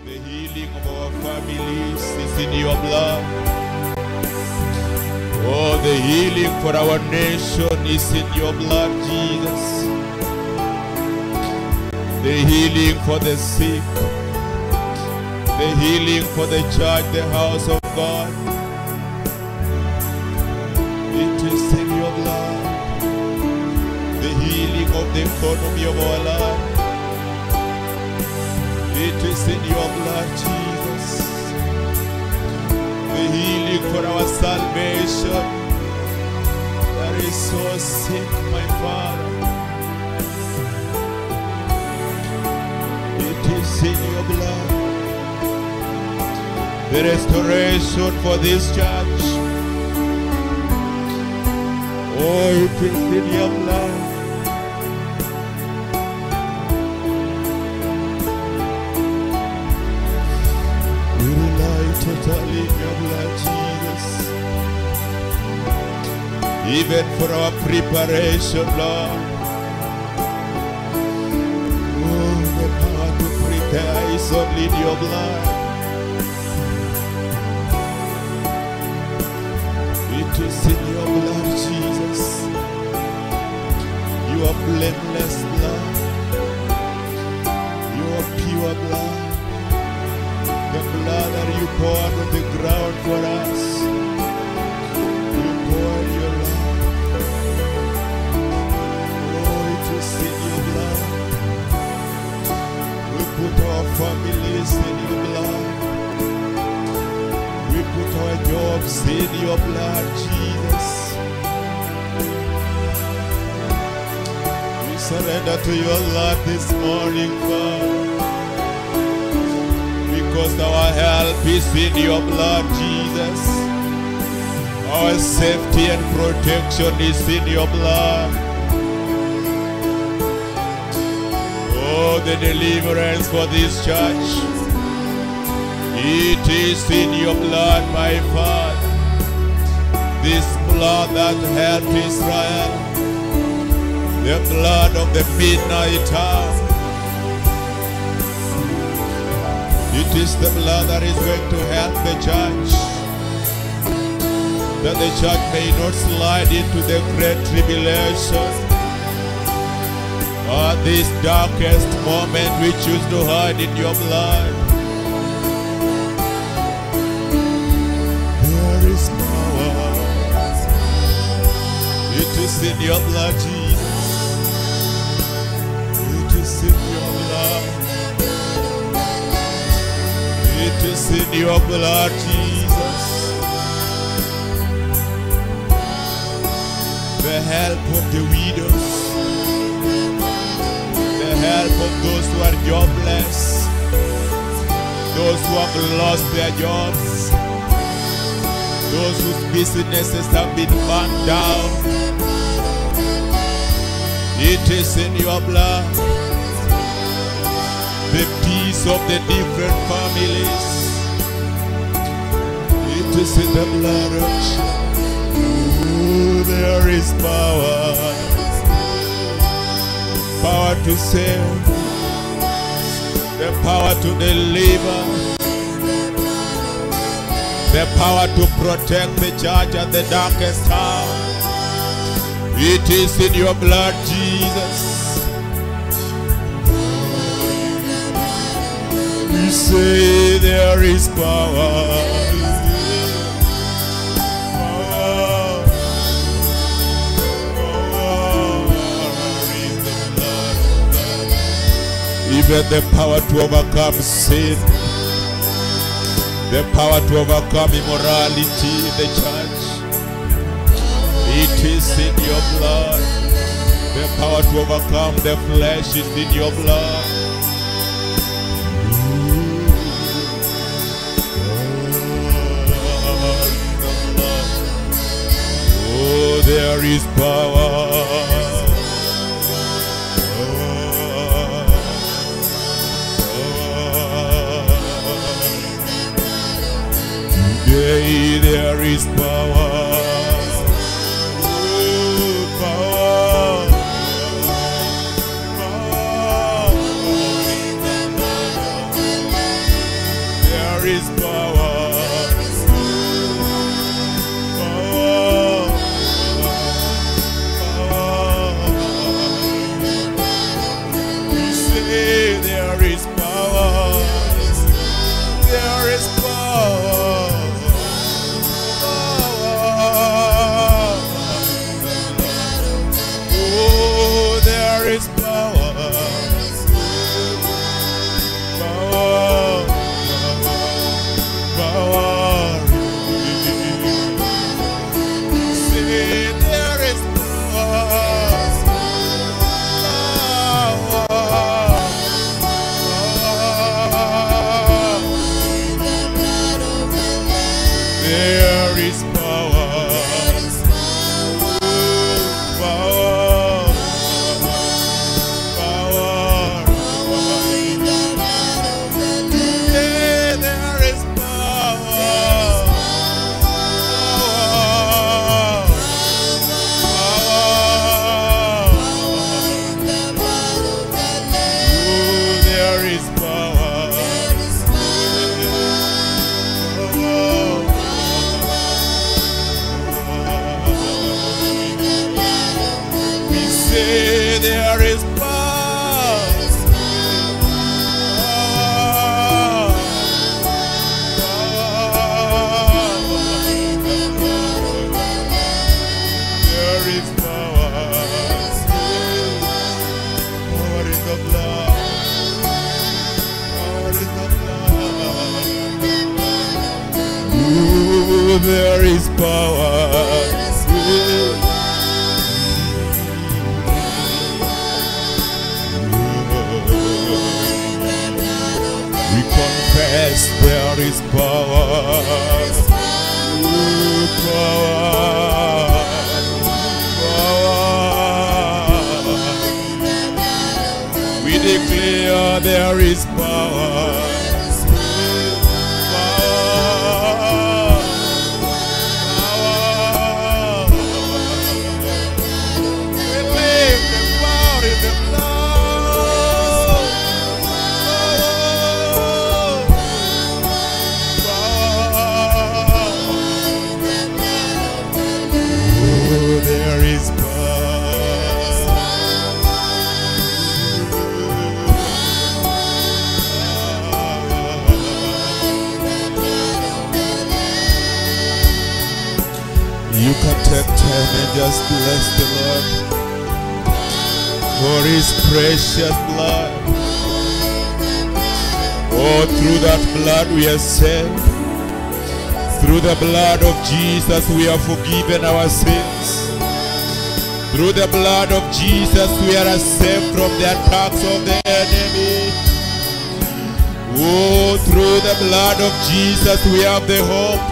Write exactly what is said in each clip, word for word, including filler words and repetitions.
The healing of our families is in your blood. Oh, the healing for our nation is in your blood, Jesus. The healing for the sick. The healing for the church, the house of God. It is in your blood. The healing of the economy of our land. It is in your blood, Jesus. The healing for our salvation that is so sick, my Father. It is in your blood. The restoration for this church. Oh, it is in your blood. We rely totally in your blood, Jesus. Even for our preparation, Lord. Oh, the power to prepare is only in your blood. It is in your blood, Jesus. Your blameless blood. Your pure blood. The blood that you poured on the ground for us. You poured your love. Oh, it is in your blood. We put our families in your blood. We put our jobs in your blood, Jesus. We surrender to your love this morning, Father. Because our help is in your blood, Jesus. Our safety and protection is in your blood. Oh, the deliverance for this church. It is in your blood, my Father. This blood that helped Israel. The blood of the midnight hour. It is the blood that is going to help the church. That the church may not slide into the great tribulation. Or this darkest moment we choose to hide in your blood. There is power. It is in your blood, Jesus. It is in your blood. It is in your blood, Jesus. The help of the widows. The help of those who are jobless. Those who have lost their jobs. Those whose businesses have been burned down. It is in your blood. The peace of the different families. It is in the blood of Jesus. Oh, there is power. Power to save. The power to deliver. The power to protect the church at the darkest hour. It is in your blood, Jesus. We say there is power. Power. Power in the blood. Even the power to overcome sin. The power to overcome immorality in the church. It is in your blood. The power to overcome the flesh is in your blood. Oh, there is power. Today there is power. there is power. We confess there is power. Power. Power. We declare there is power. There is You can take time and just bless the Lord for His precious blood. Oh, through that blood we are saved. Through the blood of Jesus we are forgiven our sins. Through the blood of Jesus we are saved from the attacks of the enemy. Oh, through the blood of Jesus we have the hope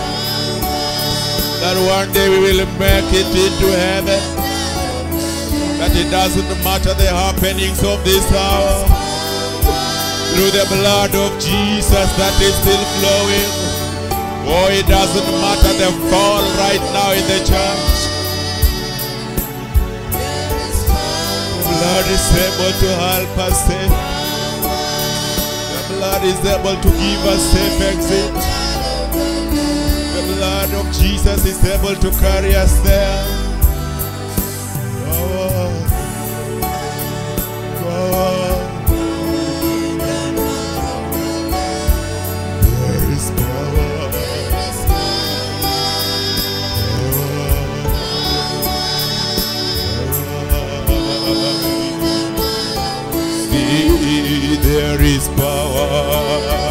that one day we will make it into heaven. That it doesn't matter the happenings of this hour. Through the blood of Jesus that is still flowing. Oh, it doesn't matter the fall right now in the church. The blood is able to help us safe. The blood is able to give us safe exit. The blood of Jesus is able to carry us there. Power. Power. There is power. See, there is power.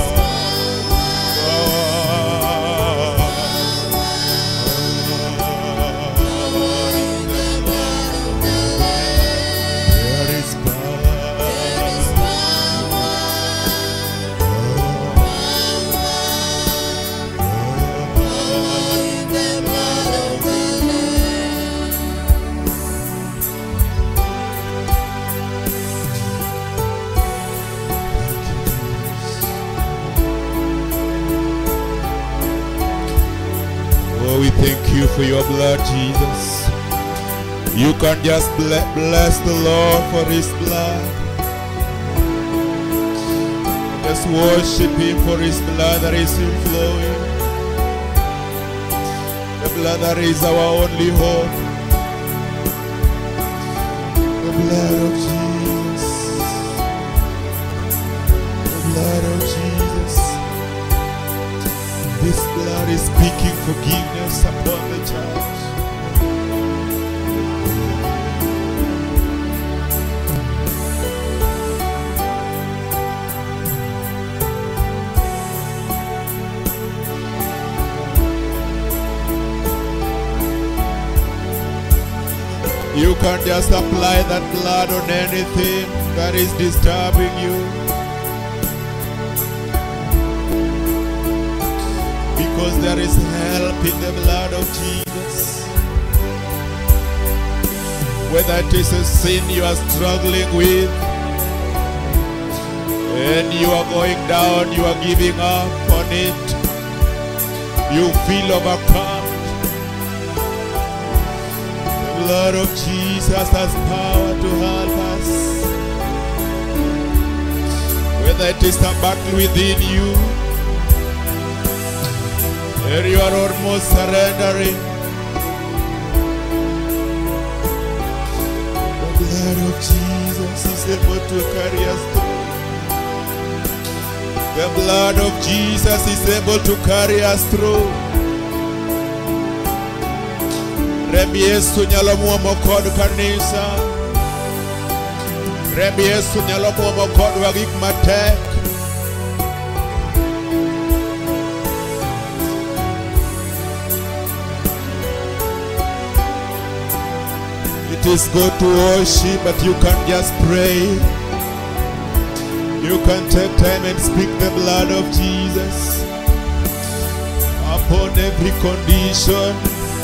We thank you for your blood, Jesus. You can just bless the Lord for His blood. Just worship Him for His blood that is flowing. The blood that is our only hope. The blood of Jesus. The blood of Jesus. This blood is speaking forgiveness upon the church. You can just apply that blood on anything that is disturbing you. Because there is help in the blood of Jesus. Whether it is a sin you are struggling with, and you are going down, you are giving up on it, you feel overcome. The blood of Jesus has power to help us. Whether it is a battle within you, and you are almost surrendering, the blood of Jesus is able to carry us through. The blood of Jesus is able to carry us through. Rembi Yesu nyalo muomo kod kanisa. Rembi Yesu nyalo muomo kod wagik matek. let us go to worship, but you can just pray. You can take time and speak the blood of Jesus upon every condition.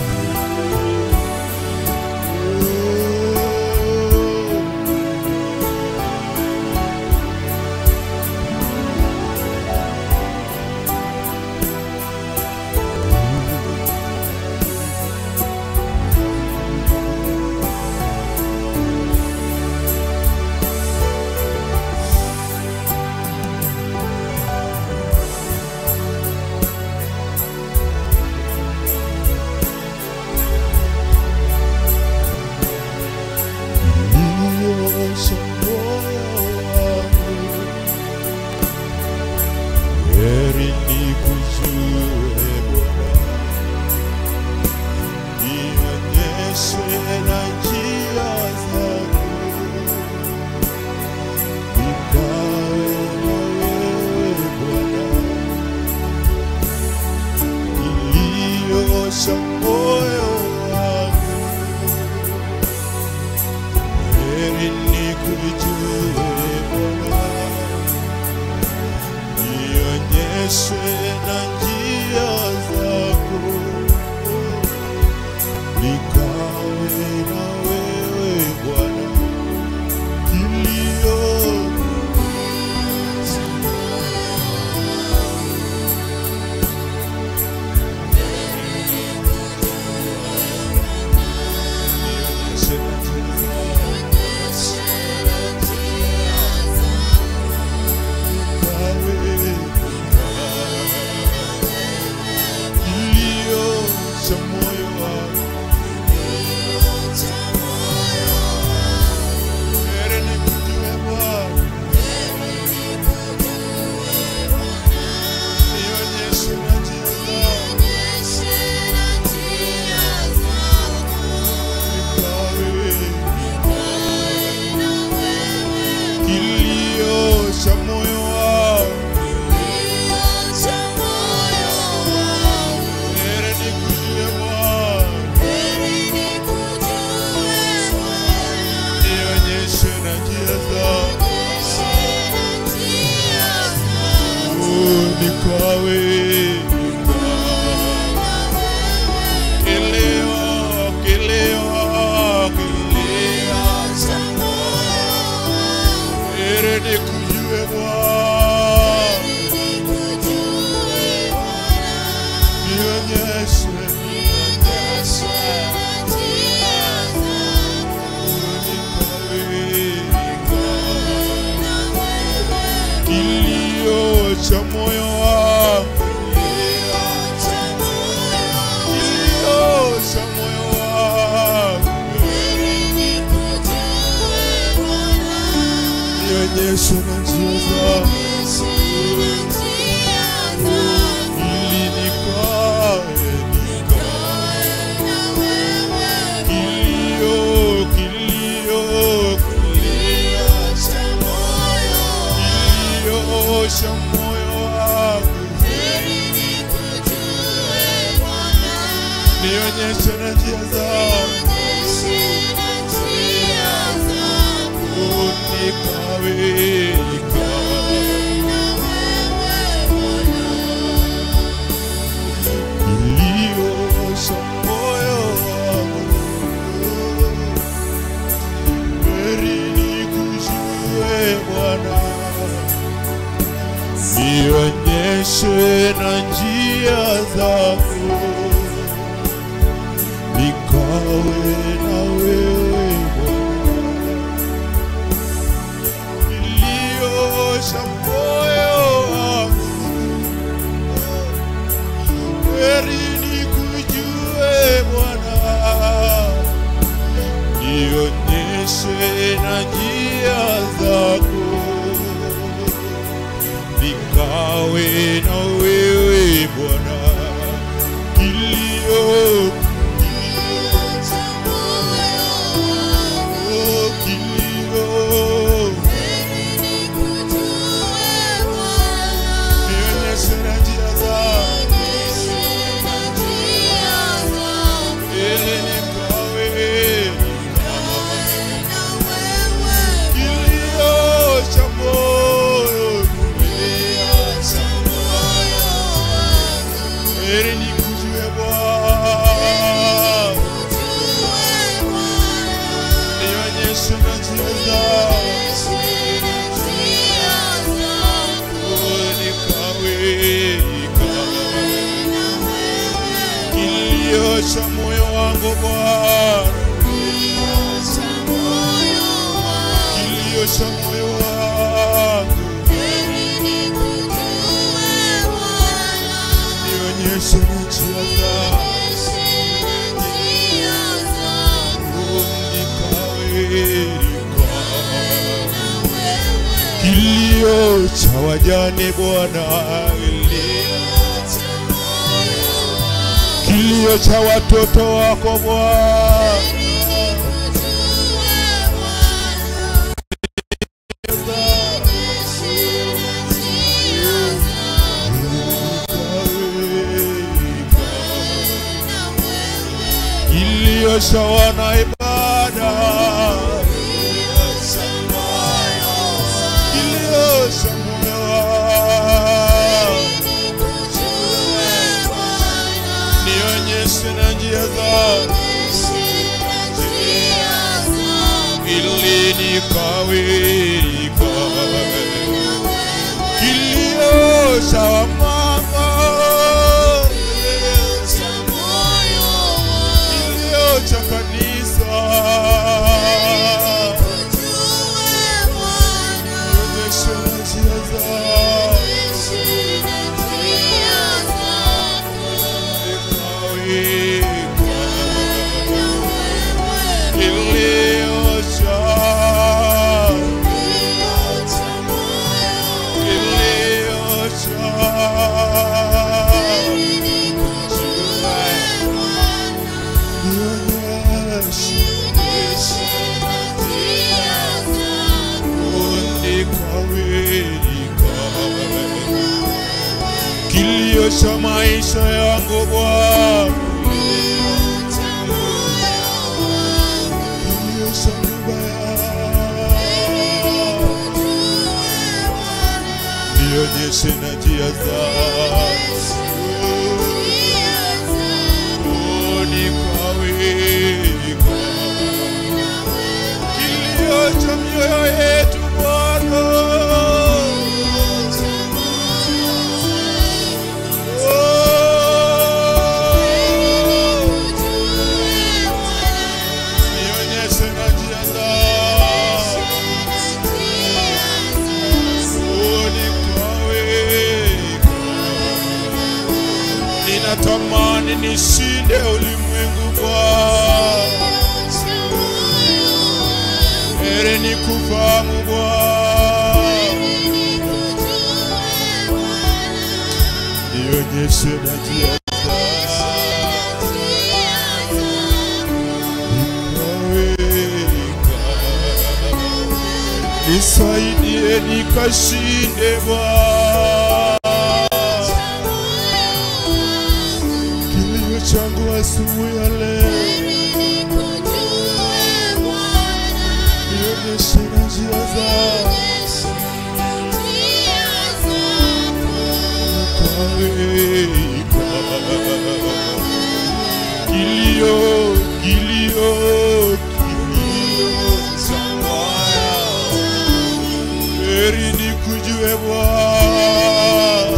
Nionyeshe na njia zako, nikawe na wewe Bwana. Niliosha moyo wangu, heri nikujue Bwana. Nionyeshe na njia zako, nikawe na wewe Bwana. Kilio, kilio cha moyo wangu, kilio, heri nikujue Bwana. Nionyeshe na njia zako, ili nikawe, nikawe heri nikujue Bwana, nionyeshe na njia zako, nikawe kilio cha moyo wangu Bwana, kilio cha moyo wangu, nionyeshe na njia zako, kilio cha wajane Bwana, kilio cha watoto wako Bwana, kilio cha wanaibada, kilio cha moyo wangu, nionyeshe na njia zako, ili nikawe kilio cha wamama, kilio cha kanisa, nionyeshe na njia zako, kilio cha maisha yangu Bwana, kilio cha nyumba yangu, nionyeshe na njia zako, nikawe kilio cha mioyo yetu Bwana, natamani nishinde ulimwengu Bwana, heri nikufahamu Bwana, nionyeshe na njia zako, nisaidie nikashinde Bwana, changu asubuhi ya leo, nionyeshe na njia zako, kilio, kilio, kilio cha moyo, heri nikujue Bwana,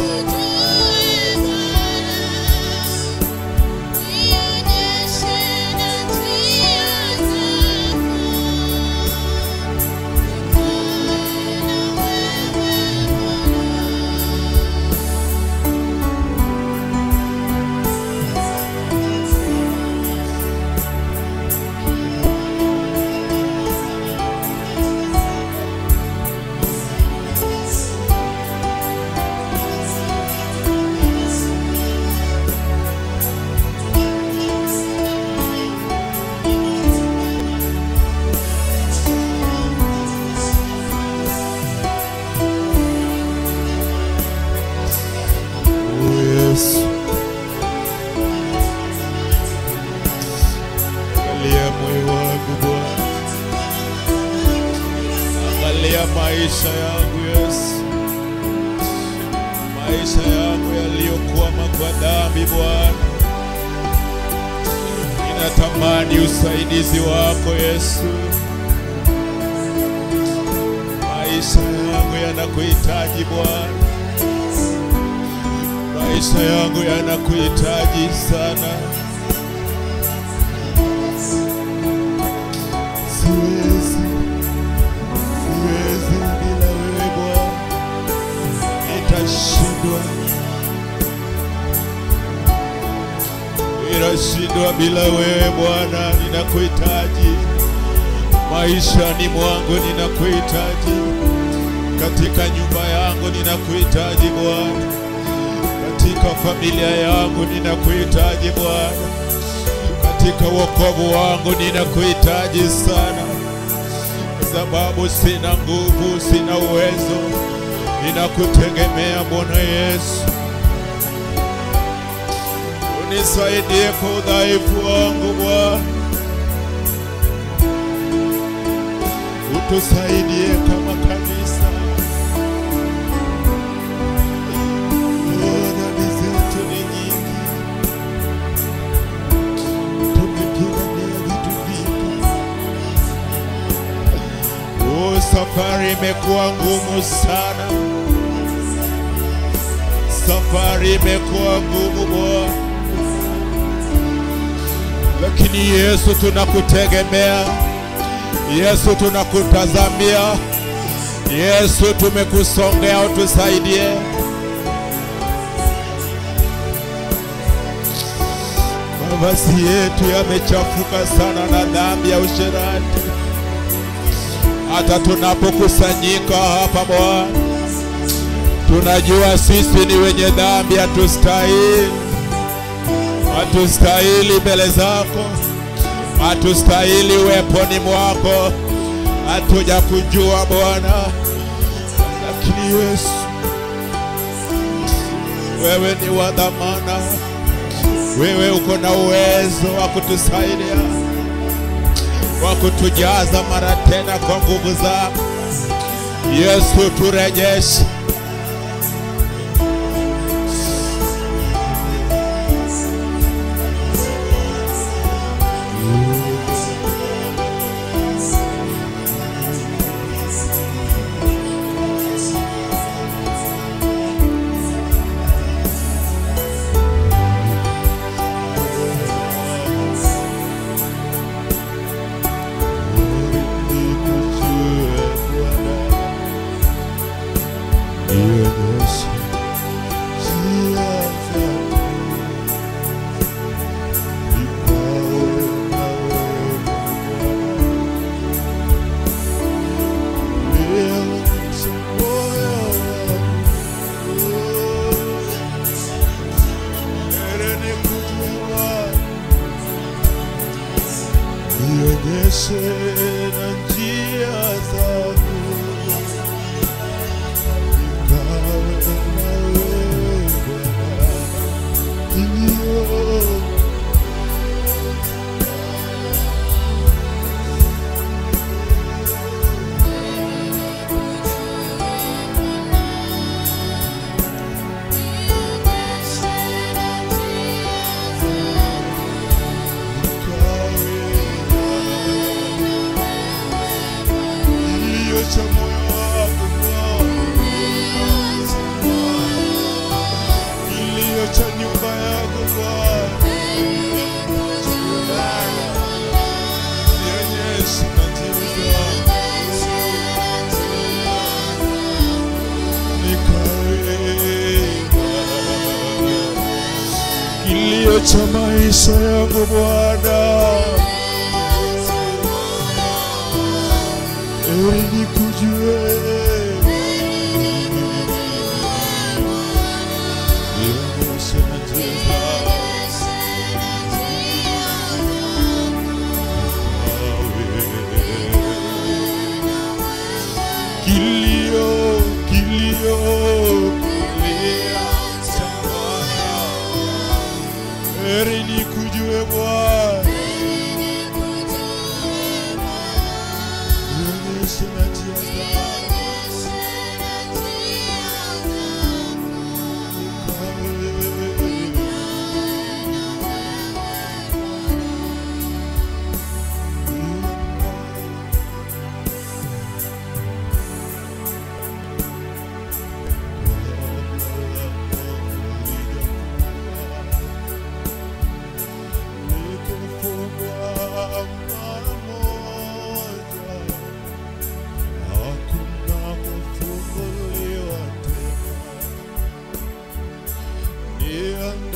maisha yangu Yesu, maisha yangu yaliyokwama kwa dhambi Bwana. Ninatamani usaidizi wako Yesu. Maisha yangu yanakuhitaji Bwana. Maisha yangu yanakuhitaji sana. Siwezi, siwezi bila wewe Bwana. Nitashindwa, nitashindwa bila wewe Bwana. Ninakuhitaji maishani mwangu, ninakuhitaji katika nyumba yangu, ninakuhitaji Bwana. Katika familia yangu ninakuhitaji Bwana. Katika wokovu wangu ninakuhitaji sana. Sababu sina nguvu, sina uwezo. Ninakutegemea Bwana Yesu. Unisaidie kwa udhaifu wangu Bwana. Utusaidie kama kanisa. Safari imekuwa ngumu sana. Safari imekuwa ngumu Bwana. Lakini Yesu tunakutegemea. Yesu tunakutazamia. Yesu tumekusongea, utusaidie. Mavazi yetu yamechafuka sana na dhambi ya usherati. Hata tunapokusanyika hapa Bwana, tunajua sisi ni wenye dhambi, hatustahili. Hatustahili mbele zako. Hatustahili uweponi mwako. Hatuja kujua Bwana. Lakini Yesu, wewe ni wa dhamana. Wewe uko na uwezo wa kutusaidia, wa kutujaza mara tena kwa nguvu zako. Yesu turejeshe. Kilio cha maisha yangu Bwana, ewe nikujue. Kilio, kilio, heri nikujue Bwana. Nionyeshe na njia zako. Yeah.